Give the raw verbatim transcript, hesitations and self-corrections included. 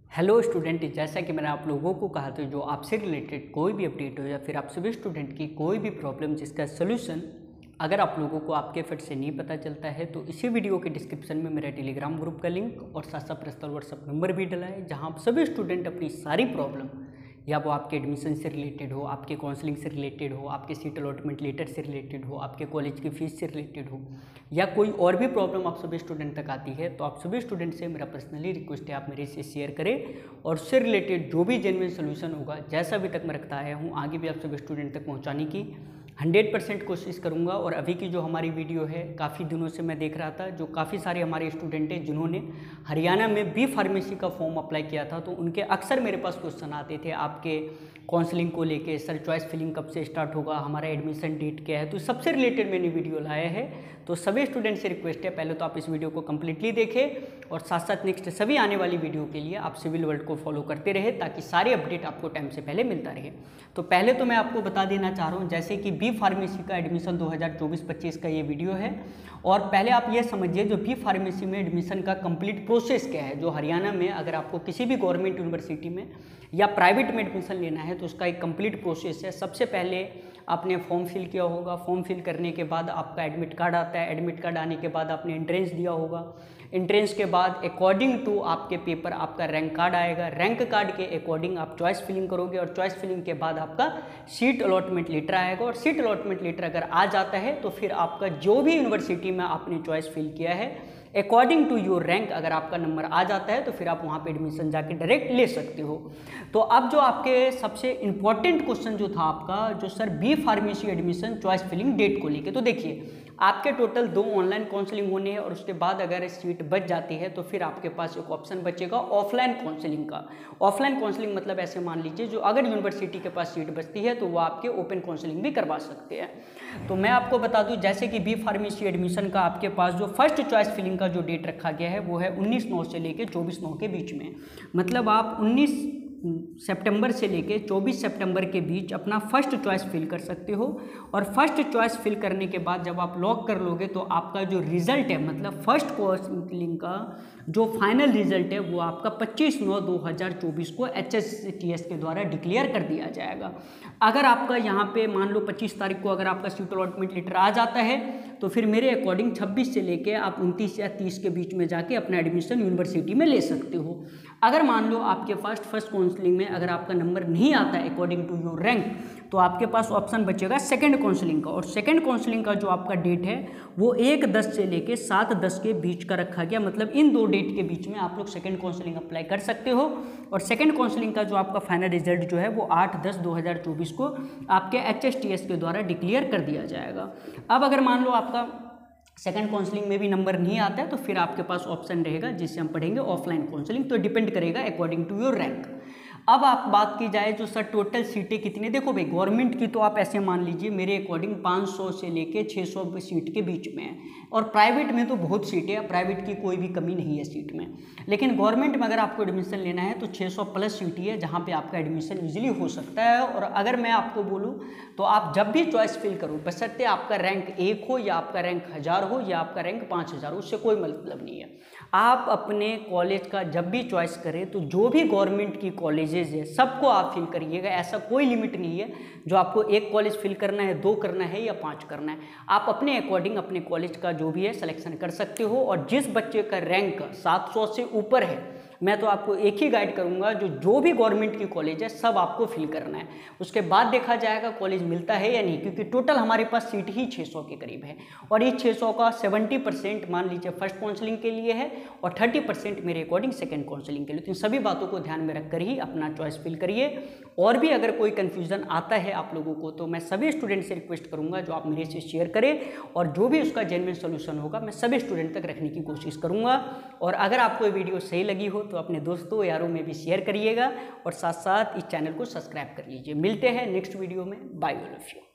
Hello student, जैसा कि मैंने आप लोगों को कहा था, जो आपसे रिलेटेड कोई भी अपडेट हो या फिर आप सभी स्टूडेंट की कोई भी प्रॉब्लम जिसका सोल्यूशन अगर आप लोगों को आपके फट से नहीं पता चलता है तो इसी वीडियो के डिस्क्रिप्शन में मेरा टेलीग्राम ग्रुप का लिंक और साथ साथ पर्सनल व्हाट्सअप नंबर भी डला है, जहां आप सभी स्टूडेंट अपनी सारी प्रॉब्लम, या वो आपके एडमिशन से रिलेटेड हो, आपके काउंसलिंग से रिलेटेड हो, आपके सीट अलॉटमेंट लेटर से रिलेटेड हो, आपके कॉलेज की फीस से रिलेटेड हो, या कोई और भी प्रॉब्लम आप सभी स्टूडेंट तक आती है, तो आप सभी स्टूडेंट से मेरा पर्सनली रिक्वेस्ट है आप मेरे से शेयर करें और उससे रिलेटेड जो भी जेन्युइन सोल्यूशन होगा, जैसा अभी तक मैं रखता आया हूँ, आगे भी आप सभी स्टूडेंट तक पहुँचाने की हंड्रेड परसेंट कोशिश करूंगा। और अभी की जो हमारी वीडियो है, काफ़ी दिनों से मैं देख रहा था, जो काफ़ी सारे हमारे स्टूडेंट हैं जिन्होंने हरियाणा में बी फार्मेसी का फॉर्म अप्लाई किया था, तो उनके अक्सर मेरे पास क्वेश्चन आते थे आपके काउंसलिंग को लेके, सर चॉइस फिलिंग कब से स्टार्ट होगा, हमारा एडमिशन डेट क्या है। तो सबसे रिलेटेड मैंने वीडियो लाया है, तो सभी स्टूडेंट से रिक्वेस्ट है पहले तो आप इस वीडियो को कम्प्लीटली देखें और साथ साथ नेक्स्ट सभी आने वाली वीडियो के लिए आप सिविल वर्ल्ड को फॉलो करते रहे, ताकि सारे अपडेट आपको टाइम से पहले मिलता रहे। तो पहले तो मैं आपको बता देना चाह रहा हूँ, जैसे कि बी फार्मेसी का एडमिशन दो हज़ार चौबीस पच्चीस का ये वीडियो है, और पहले आप ये समझिए जो बी फार्मेसी में एडमिशन का कंप्लीट प्रोसेस क्या है। जो हरियाणा में अगर आपको किसी भी गवर्नमेंट यूनिवर्सिटी में या प्राइवेट में एडमिशन लेना है तो उसका एक कंप्लीट प्रोसेस है। सबसे पहले आपने फॉर्म फिल किया होगा, फॉर्म फिल करने के बाद आपका एडमिट कार्ड आता है, एडमिट कार्ड आने के बाद आपने एंट्रेंस दिया होगा, एंट्रेंस के बाद अकॉर्डिंग टू आपके पेपर आपका रैंक कार्ड आएगा, रैंक कार्ड के अकॉर्डिंग आप चॉइस फिलिंग करोगे और चॉइस फिलिंग के बाद आपका सीट अलॉटमेंट लेटर आएगा, और सीट अलॉटमेंट लेटर अगर आ जाता है तो फिर आपका जो भी यूनिवर्सिटी में आपने चॉइस फिल किया है अकॉर्डिंग टू योर रैंक अगर आपका नंबर आ जाता है तो फिर आप वहाँ पे एडमिशन जाके डायरेक्ट ले सकते हो। तो अब जो आपके सबसे इंपॉर्टेंट क्वेश्चन जो था आपका, जो sir B pharmacy admission choice filling date को लेके, तो देखिए आपके टोटल दो ऑनलाइन काउंसलिंग होने हैं और उसके बाद अगर सीट बच जाती है तो फिर आपके पास एक ऑप्शन बचेगा ऑफलाइन काउंसलिंग का। ऑफलाइन काउंसलिंग मतलब ऐसे मान लीजिए जो अगर यूनिवर्सिटी के पास सीट बचती है तो वो आपके ओपन काउंसलिंग भी करवा सकते हैं। तो मैं आपको बता दूं, जैसे कि बी फार्मेसी एडमिशन का आपके पास जो फर्स्ट चॉइस फिलिंग का जो डेट रखा गया है वो है उन्नीस नौ से लेके चौबीस नौ के बीच में। मतलब आप उन्नीस सितंबर से लेके चौबीस सितंबर के बीच अपना फर्स्ट चॉइस फिल कर सकते हो, और फर्स्ट चॉइस फिल करने के बाद जब आप लॉक कर लोगे तो आपका जो रिजल्ट है, मतलब फर्स्ट काउंसलिंग का जो फाइनल रिजल्ट है वो आपका पच्चीस नौ दो हज़ार चौबीस को एच एस टी एस के द्वारा डिक्लेयर कर दिया जाएगा। अगर आपका यहाँ पे मान लो पच्चीस तारीख को अगर आपका सीट अलॉटमेंट लेटर आ जाता है तो फिर मेरे अकॉर्डिंग छब्बीस से लेके आप उनतीस या तीस के बीच में जाके अपना एडमिशन यूनिवर्सिटी में ले सकते हो। अगर मान लो आपके फर्स्ट फर्स्ट काउंसलिंग में अगर आपका नंबर नहीं आता है अकॉर्डिंग टू योर रैंक, तो आपके पास ऑप्शन बचेगा सेकंड काउंसलिंग का, और सेकंड काउंसलिंग का जो आपका डेट है वो एक दस से लेके सात दस के बीच का रखा गया। मतलब इन दो डेट के बीच में आप लोग सेकंड काउंसलिंग अप्लाई कर सकते हो, और सेकंड काउंसलिंग का जो आपका फाइनल रिजल्ट जो है वो आठ दस दो हज़ार चौबीस को आपके एच एस टी एस के द्वारा डिक्लेयर कर दिया जाएगा। अब अगर मान लो आपका सेकंड काउंसलिंग में भी नंबर नहीं आता है तो फिर आपके पास ऑप्शन रहेगा जिससे हम पढ़ेंगे ऑफलाइन काउंसलिंग, तो डिपेंड करेगा अकॉर्डिंग टू योर रैंक। अब आप बात की जाए जो सर टोटल सीटें कितनी, देखो भाई गवर्नमेंट की तो आप ऐसे मान लीजिए मेरे अकॉर्डिंग पाँच सौ से लेके छह सौ सीट के बीच में है, और प्राइवेट में तो बहुत सीटें हैं, प्राइवेट की कोई भी कमी नहीं है सीट में। लेकिन गवर्नमेंट में अगर आपको एडमिशन लेना है तो छह सौ प्लस सीट है जहाँ पे आपका एडमिशन इजीली हो सकता है। और अगर मैं आपको बोलूँ तो आप जब भी चॉइस फिल करो, बशर्ते आपका रैंक एक हो या आपका रैंक हज़ार हो या आपका रैंक पाँच हज़ार हो, उससे कोई मतलब नहीं है। आप अपने कॉलेज का जब भी चॉइस करें तो जो भी गवर्नमेंट की कॉलेजेस है सबको आप फिल करिएगा। ऐसा कोई लिमिट नहीं है जो आपको एक कॉलेज फिल करना है, दो करना है या पांच करना है। आप अपने अकॉर्डिंग अपने कॉलेज का जो भी है सिलेक्शन कर सकते हो, और जिस बच्चे का रैंक सात सौ से ऊपर है मैं तो आपको एक ही गाइड करूंगा, जो जो भी गवर्नमेंट की कॉलेज है सब आपको फिल करना है। उसके बाद देखा जाएगा कॉलेज मिलता है या नहीं, क्योंकि टोटल हमारे पास सीट ही छह सौ के करीब है, और इस छह सौ का सत्तर परसेंट मान लीजिए फर्स्ट काउंसलिंग के लिए है और तीस परसेंट मेरे अकॉर्डिंग सेकंड काउंसलिंग के लिए। तो इन सभी बातों को ध्यान में रखकर ही अपना चॉइस फिल करिए। और भी अगर कोई कन्फ्यूजन आता है आप लोगों को तो मैं सभी स्टूडेंट से रिक्वेस्ट करूंगा जो आप मेरे से शेयर करें, और जो भी उसका जेन्युइन सोल्यूशन होगा मैं सभी स्टूडेंट तक रखने की कोशिश करूंगा। और अगर आपको ये वीडियो सही लगी हो तो अपने दोस्तों यारों में भी शेयर करिएगा, और साथ साथ इस चैनल को सब्सक्राइब कर लीजिए। मिलते हैं नेक्स्ट वीडियो में। Bye all of you.